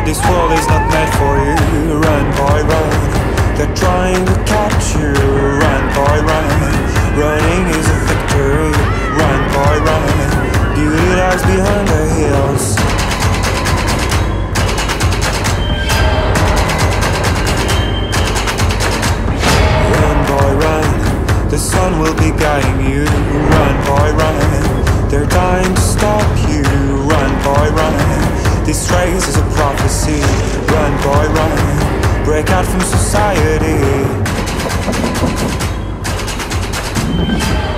This world is not meant for you. Run, boy, run. They're trying to catch you. Run, boy, run. Running is a victory. Run, boy, run. Beauty lies behind the hills. Run, boy, run. The sun will be guiding you. Run, boy, run. They're dying to stop you. Run, boy, run. This race is a prophecy. Run, boy, run. Break out from society.